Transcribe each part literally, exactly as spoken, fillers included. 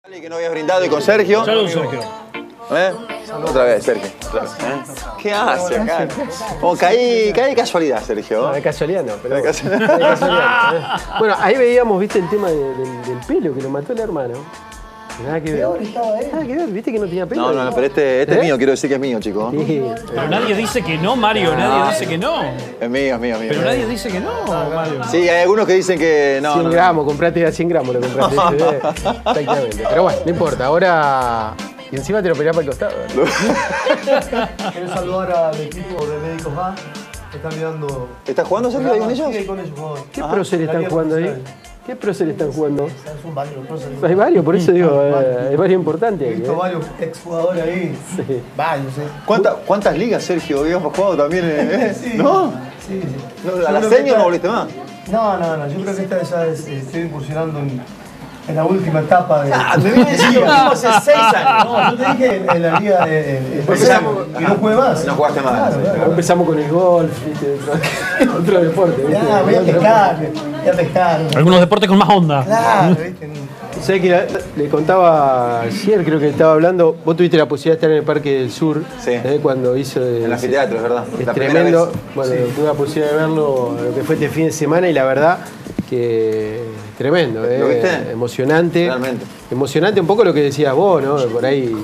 Que no habías brindado y con Sergio. Salud, Sergio. ¿Eh? Otra vez, Sergio. Otra vez, ¿eh? ¿Qué hace acá? Como caí, caí de casualidad, Sergio. No, de casualidad no, pero de bueno, casualidad. de casualidad, ¿eh? Bueno, ahí veíamos, viste, el tema de, del, del pelo que lo mató el hermano. Nada que ver. Nada que ver, viste que no tenía pelo. No, no, no, pero este, este ¿Eh? es mío, quiero decir que es mío, chicos. Sí. Pero nadie dice que no, Mario. Nadie dice que no. Es mío, es mío, es mío. Pero nadie dice que no, Mario. Sí, hay algunos que dicen que no. cien no, gramos, compraste a cien gramos, lo compraste. ¿eh? Exactamente. Pero bueno, no importa, ahora. Y encima te lo peleás para el costado. Quiero saludar al equipo de Médicos A, que están mirando. ¿Estás jugando, Sergio, ahí con ellos? Sí, ahí con ellos jugadores. ¿Qué prócer están jugando ahí? ¿Qué prócer están jugando? Son varios próceres. Hay varios, por eso digo, eh, hay varios importantes. He Aquí, visto ¿eh? varios exjugadores ahí. Sí. Varios, ¿eh? ¿Cuánta, ¿Cuántas ligas, Sergio, habíamos jugado también? Eh? Sí. ¿No? Sí, sí. No, Yo ¿A la creo que seña esta- no volviste más? No, no, no. Yo creo que esta ya es, eh, estoy incursionando en, en la última etapa de. Ah, me vienes diciendo lo mismo hace seis años. No, yo te dije en, en la liga de, de- de- y no jugué más. No jugaste más. Claro, Ahora claro. empezamos con el golf, ¿viste? Otro, otro deporte, ¿viste? Ya, voy a pescar, voy a pescar. Algunos deportes con más onda. Claro, ¿viste? Sé que la- le contaba ayer, creo que estaba hablando, vos tuviste la posibilidad de estar en el Parque del Sur, Sí. ¿eh? Cuando hizo el, En el anfiteatro, es verdad. es La primera tremendo. vez. Bueno, tuve la posibilidad de verlo, lo que fue este fin de semana, y la verdad que tremendo, ¿eh? ¿Lo viste? Emocionante. Realmente. Emocionante un poco lo que decías vos, ¿no? Por ahí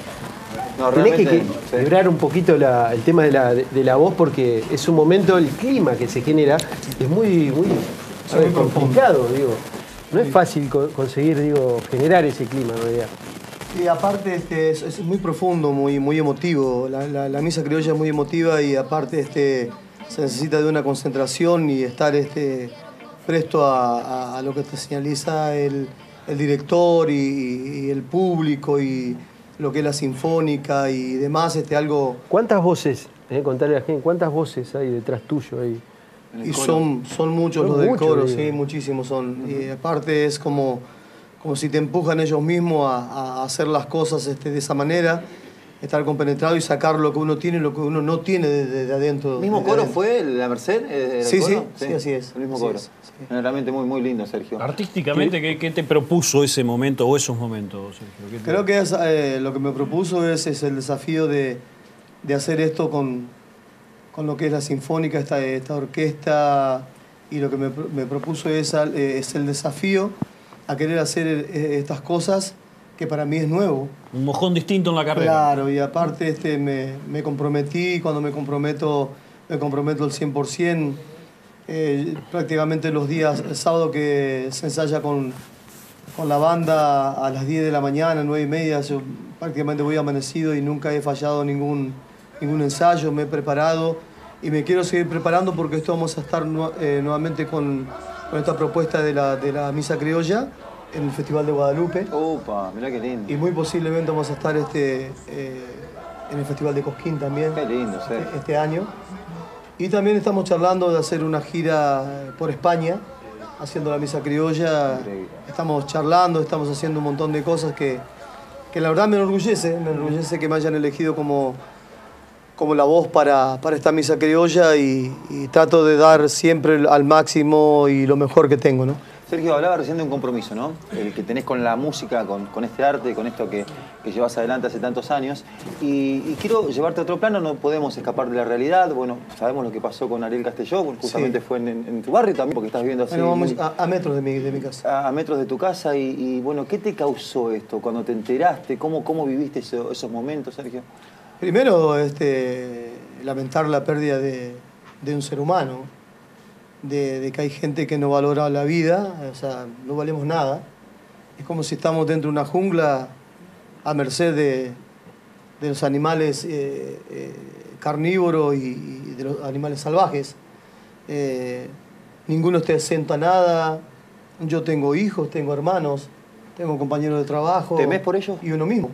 No, tenés que, realmente. que sí. quebrar un poquito la- el tema de la, de, de la voz, porque es un momento, el clima que se genera es muy, muy, a ver, complicado, digo. No es fácil co- conseguir, digo, generar ese clima, en realidad. Y aparte este, es, es muy profundo, muy, muy emotivo. La, la- la misa criolla es muy emotiva y aparte este, se necesita de una concentración y estar este, presto a, a- a lo que te señaliza el, el director y, y el público y lo que es la sinfónica y demás. Este, algo, ¿Cuántas voces, eh, contarle a la gente, cuántas voces hay detrás tuyo ahí? En el y coro. son, son muchos Son los del muchos, coro, digo. sí, muchísimos son. Y aparte es como, como si te empujan ellos mismos a, a hacer las cosas este, de esa manera, estar compenetrado y sacar lo que uno tiene y lo que uno no tiene de, de- de adentro. ¿El mismo desde coro adentro. fue la Merced? ¿El Sí, coro? sí, sí, así es. El mismo Así coro. es, sí. Realmente muy, muy lindo, Sergio. Artísticamente, ¿qué, qué te propuso ese momento o esos momentos, Sergio? ¿Qué te- Creo que es, eh, lo que me propuso es, es el desafío de, de hacer esto con, con lo que es la sinfónica, esta, esta orquesta, y lo que me, pro- me propuso es, al- eh, es el desafío a querer hacer eh, estas cosas que para mí es nuevo. Un mojón distinto en la carrera. Claro, y aparte este, me, me comprometí, cuando me comprometo, me comprometo al cien por ciento. Eh, prácticamente los días, el sábado que se ensaya con, con la banda a las diez de la mañana, nueve y media, yo prácticamente voy amanecido y nunca he fallado ningún, ningún ensayo, me he preparado y me quiero seguir preparando porque esto vamos a estar nu- eh, nuevamente con, con esta propuesta de la, de la Misa Criolla en el Festival de Guadalupe. Upa, mirá qué lindo. Y muy posiblemente vamos a estar este, eh, en el Festival de Cosquín también Qué lindo, Sergio. este, este año. Y también estamos charlando de hacer una gira por España, haciendo la Misa Criolla. Increíble. Estamos charlando, estamos haciendo un montón de cosas que, que la verdad me enorgullece, me enorgullece que me hayan elegido como, como la voz para, para esta Misa Criolla y, y trato de dar siempre al máximo y lo mejor que tengo, ¿no? Sergio, hablaba recién de un compromiso, ¿no? El que tenés con la música, con, con este arte, con esto que, que llevas adelante hace tantos años. Y, y quiero llevarte a otro plano, no podemos escapar de la realidad. Bueno, sabemos lo que pasó con Ariel Castelló, justamente Sí. fue en, en- en tu barrio también, porque estás viviendo así Bueno, vamos muy- a, a metros de mi, de mi casa. a, a metros de tu casa. Y, y, bueno, ¿qué te causó esto cuando te enteraste? ¿Cómo, cómo viviste eso- esos momentos, Sergio? Primero, este, lamentar la pérdida de, de un ser humano, de, de que hay gente que no valora la vida, o sea, no valemos nada. Es como si estamos dentro de una jungla a merced de, de los animales eh, eh, carnívoros y, y de los animales salvajes. Eh, ninguno está exento a nada. Yo tengo hijos, tengo hermanos, tengo compañeros de trabajo. ¿Temés por ellos? Y uno mismo.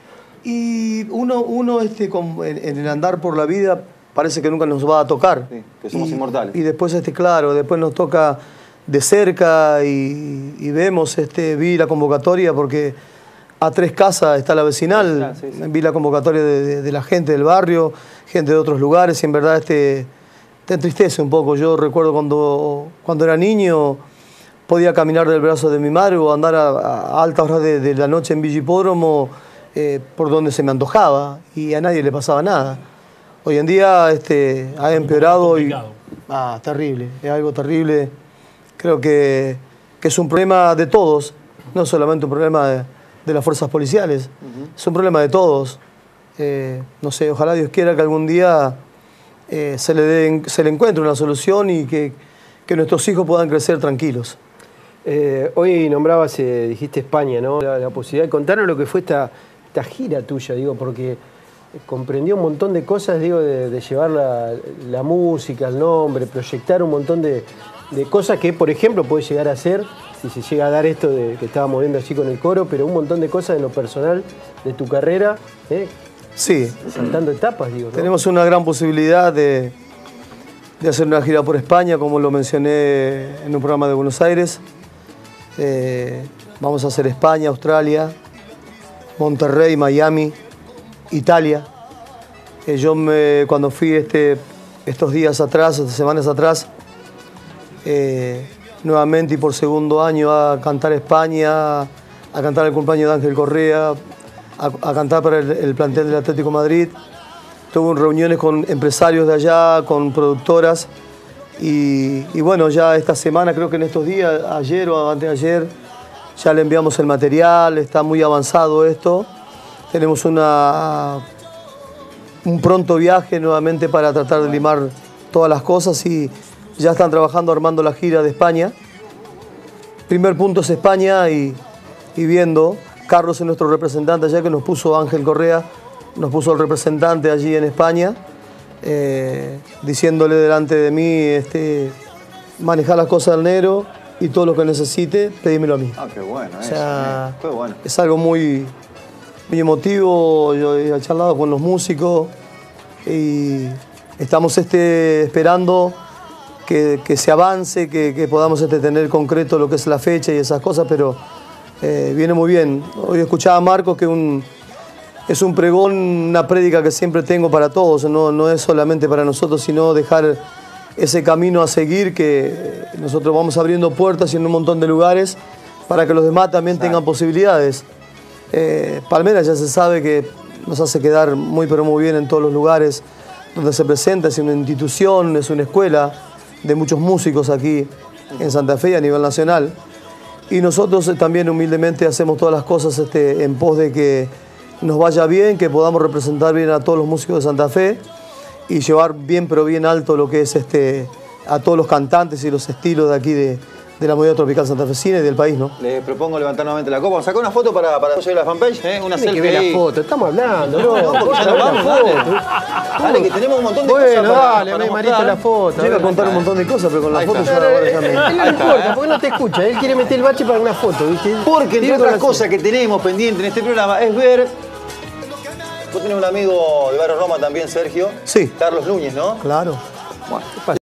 Y uno, uno este, con- en, en el andar por la vida parece que nunca nos va a tocar. Sí, que somos y, inmortales. Y después, este, claro, después nos toca de cerca y, y vemos, este, vi la convocatoria porque a tres casas está la vecinal, Ah, sí, sí. vi la convocatoria de, de- de la gente del barrio, gente de otros lugares y en verdad este, te entristece un poco. Yo recuerdo cuando, cuando era niño podía caminar del brazo de mi madre o andar a, a altas horas de, de la noche en Villa Hipódromo eh, por donde se me antojaba y a nadie le pasaba nada. Hoy en día este, ha empeorado y... Ah, terrible, es algo terrible. Creo que, que es un problema de todos, no solamente un problema de, de las fuerzas policiales, uh-huh. es un problema de todos. Eh, no sé, ojalá Dios quiera que algún día eh, se, le den, se le encuentre una solución y que, que nuestros hijos puedan crecer tranquilos. Eh, hoy nombrabas, eh, dijiste España, ¿no? La, la posibilidad de contarnos lo que fue esta, esta gira tuya, digo, porque comprendió un montón de cosas, digo, de, de llevar la, la música, el nombre, proyectar un montón de, de cosas que, por ejemplo, puede llegar a ser, si se llega a dar esto de, que estábamos viendo así con el coro, pero un montón de cosas en lo personal de tu carrera, ¿eh? Sí. Saltando etapas, digo, ¿no? Tenemos una gran posibilidad de, de hacer una gira por España, como lo mencioné en un programa de Buenos Aires. Eh, vamos a hacer España, Australia, Monterrey, Miami, Italia. Eh, yo me, cuando fui este, estos días atrás, estas semanas atrás, eh, nuevamente y por segundo año a cantar España, a cantar el cumpleaños de Ángel Correa, a, a cantar para el, el plantel del Atlético Madrid. Tuve reuniones con empresarios de allá, con productoras y, y bueno, ya esta semana, creo que en estos días, ayer o antes de ayer, ya le enviamos el material, está muy avanzado esto. Tenemos una, un pronto viaje nuevamente para tratar de limar todas las cosas y ya están trabajando armando la gira de España. Primer punto es España y, y viendo. Carlos es nuestro representante allá, que nos puso Ángel Correa, nos puso el representante allí en España, eh, diciéndole delante de mí, este, manejar las cosas del negro y todo lo que necesite, pedímelo a mí. Ah, qué bueno, o sea, eso, qué bueno. Es algo muy, muy emotivo. Yo he charlado con los músicos y estamos este, esperando que, que se avance, que, que podamos este, tener concreto lo que es la fecha y esas cosas, pero eh, viene muy bien. Hoy escuchaba a Marcos que un, es un pregón, una prédica que siempre tengo para todos, no, no es solamente para nosotros, sino dejar ese camino a seguir, que nosotros vamos abriendo puertas en un montón de lugares para que los demás también Exacto. tengan posibilidades. Eh, Palmeras ya se sabe que nos hace quedar muy pero muy bien en todos los lugares donde se presenta, es una institución, es una escuela de muchos músicos aquí en Santa Fe y a nivel nacional. Y nosotros también humildemente hacemos todas las cosas este, en pos de que nos vaya bien, que podamos representar bien a todos los músicos de Santa Fe y llevar bien pero bien alto lo que es este, a todos los cantantes y los estilos de aquí de, de la movida tropical santafesina y del país, ¿no? Les propongo levantar nuevamente la copa. Sacá una foto para, para subir la fanpage, ¿eh? Una selfie. Que ver ahí. la foto, estamos hablando, no, no, no, porque ya nos vamos, dale. Dale, que tenemos un montón de bueno, cosas para, dale, para Marita, la foto. Yo iba a contar un montón de cosas, pero con la foto ya ahora ya me... Él no le importa, porque no te escucha. Él quiere meter el bache para una foto, ¿viste? Porque entre otras cosas que tenemos pendiente en este programa es ver... Vos tenés un amigo de Barrio Roma también, Sergio. Sí. Carlos Núñez, ¿no? Claro. Bueno,